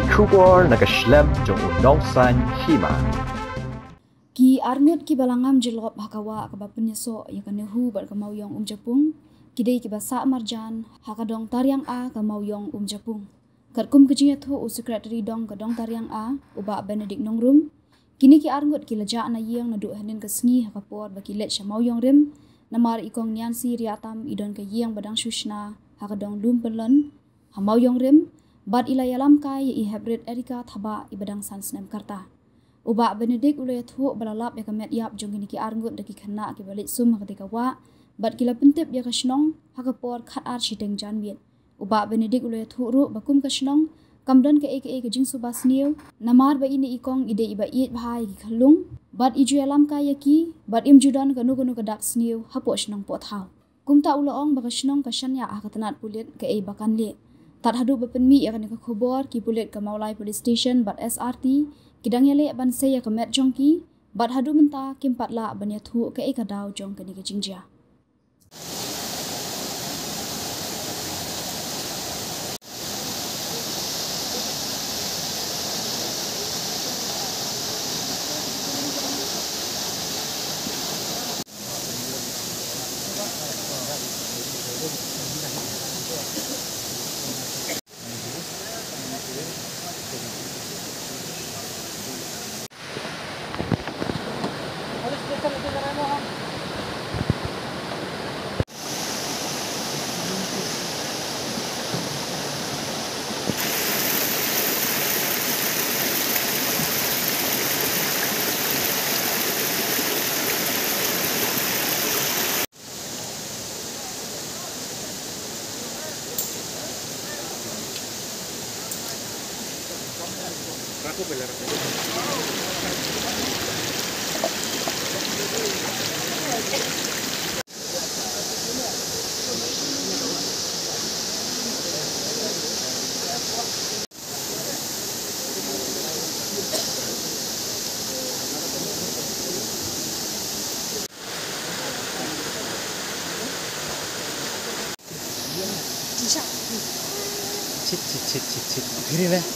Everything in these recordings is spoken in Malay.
Kubor nakaslem jong unongsan hima. Ki arngut ki balangam jelop hakawa kaba penyeso ya kanehu bar kamauyong Japung kidai ki basa marjan hakadong tariang a kamauyong Japung katkum kejinya thu secretary dong kadong tariang a uba Benedict Nongrum kini ki arngut ki laja na yang nadu hanin kesngi hakapor baki let shamauyong rim namar ikong Nyansi riatam idon ke yang badang shushna hakadong lumpelon hamauyong rim bad ilayalam kai i hybrid Erika thaba ibadang sansnem karta uba Benedict ulay thu balalap ya kamet yap jongini ki arngut daki khana ki balik sum ketika wa bad kila pentip ya kasnong hakapor khat ar chiteng janbiet uba Benedict ulay thu ru bakum kasnong kamdan ke eke jing subas niu namar ba ini ikong ide iba iet bhai ki khalung bad iju alam kaya ki bad im judan kanu kadak sniu hapo snong pot hau kumta ulaong bakasnong kasanya akatanat pulit ke bakan le tat hadu bapenmi ya kan ka khobor ki pulit ka Maulai police station bad SRT kidang yale ban se ya kamet jongki bad hadu menta kim patla banya thu ke kadau jong kani ke jingjia Aku belar. Cit. Gini lah.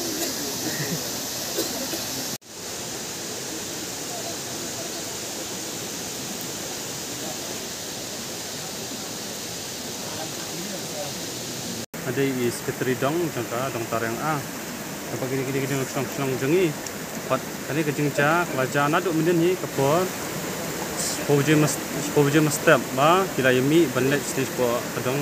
Ada i sekretari dong jangka dong tarang a apa gini senang jengi pat kali kejingca kelaja naduk menden hi kapor spoje mustap ba kila yemi banlet stage po kadong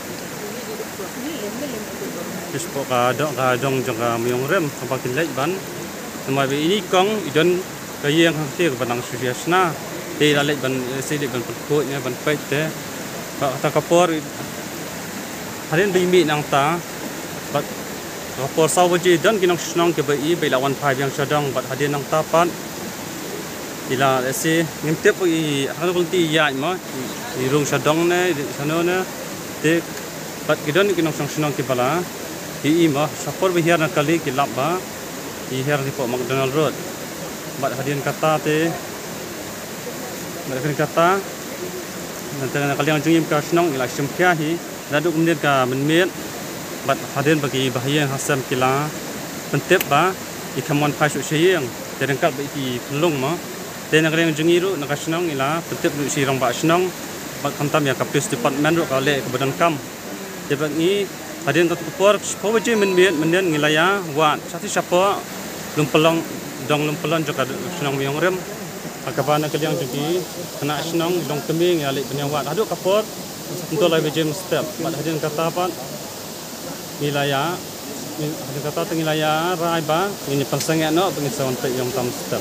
ispo kadong jangka muyong rem apa kilet ban nama ini kong idon kaya yang hati ke banang susiasna te lalet ban sidik ban perkutnya ban pait te kata kapor harian bimi nang ta bat rapor sawaji dan kinong snong ke bai lawan phai yang sadang bat hadian nang ta pan ila ese ngimtep i hanulti ya ma i rung sadang ne sanona te bat gidon kinong snong ke bala i ma sapor bihiar na kali kilap ba i her di po McDonald Road bat hadian kata te mereka kata nanti kali yang jengim ka snong ila syamkya hi Nadu kemudian ka menmit bat hadian bagi bahaya hasam kila pentep ba ikamon pasu syeng terengkal bagi kelung ma dan yang jengiru nakasnong ila pentep du sirang ba snong bat kamtam ya kapis department ro kale ke badan kam debat ni hadian ka kupor powaje menmit menden ngilaya wat sati sapa lumpelong dong lumpelon joka snong miong rem akabana kaliang jengi kena snong dong keming ya le penyawat adu kapor untuk live jam step pada hadian kata apa wilayah hadian kata wilayah raiba ini persengit no pengisawan yang tam step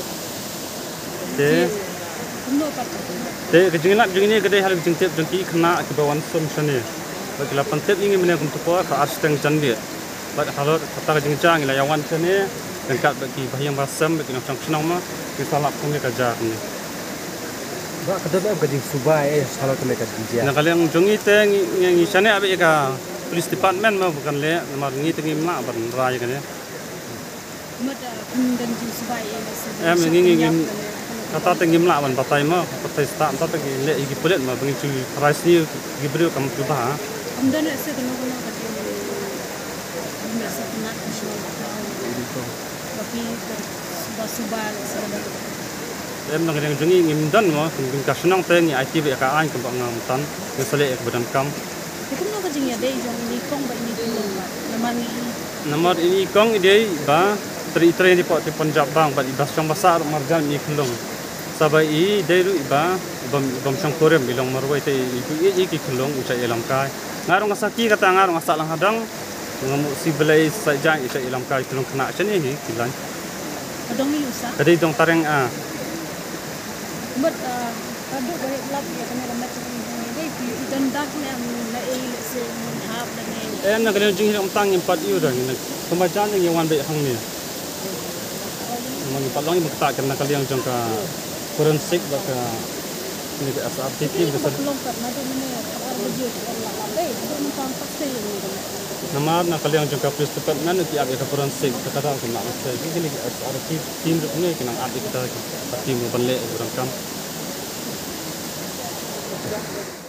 te kejinglap jengini kedai hal jengtip jengki kena akibawan sumsani bagi lapan tip ingin menyangkut tupo ke arsteng jandir bagi halot kata kejingcang wilayah wan sini dengkat bagi bahayang basam bagi nafsang senang mah disalap kami kerja ni ba kadang ab gading subay salah kami kading. Nah kalian jongi teng yang isane abe ka police department mah bukan le nomor ngi teng mak ban rai kan ya. Mata dan subay ngi kata teng mak ban patai mah patai sta kata teng le igi pulet mah bengi price ni igi beri kamu coba ha. Amdan se tengok tapi subal sebenarnya. Em nang yang jungi ngimdan mo kung kasunang te ni IT be ka an kung ngam tan ngesale ek badan kam. Ikum no kajing ya dei jong ni kong ba ni tulong ba. Namani Nomor ini kong ide ba tri di pot Punjab bang ba ibas chong basar marjan ni khulung. Sabai I dei ru iba bom chong korem bilong marwai te I ki khulung ucai elam kai. Ngarong asaki kata ngarong asalang hadang ngamu si belai saja ucai elam kai khulung kena chani hi kilan. adong ni usa. Kadi dong tareng a. But aduk balik lap ya kena ramat ni dei pi idan dak ni am na se hab na ni. Em nak kena jing hilang tang empat iu dah ni. Pembacaan yang wan be hang ni. Mang palong ibu tak kena kali yang jangka forensik baka ni ke asap titi besar. Belum pernah tu ni ar baju Allah dei tu tang pasti ni. Nama nak kali yang jangka police department nanti ada ke forensik kata aku nak macam ni ke asap tim ni kena ada kita tim balik orang kam.